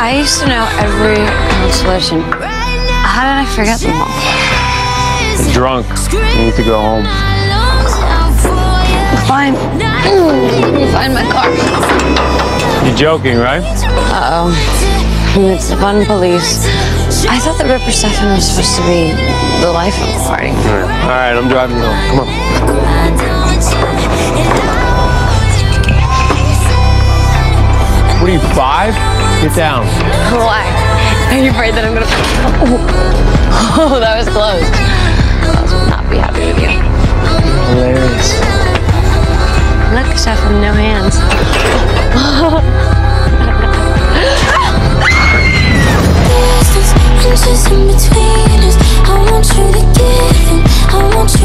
I used to know every constellation. How did I forget them all? You're drunk. You need to go home. Fine. Let me find my car. You're joking, right? Uh-oh. It's the fun police. I thought that Ripper Stefan was supposed to be the life of the party. All right, I'm driving you home. Come on. What are you, 5? Get down. Why? Are you afraid that I'm gonna... Oh, that was close. I will not be happy with you. Hilarious. Look, Stefan, no hands. Inches in between us. I want you to give and I want you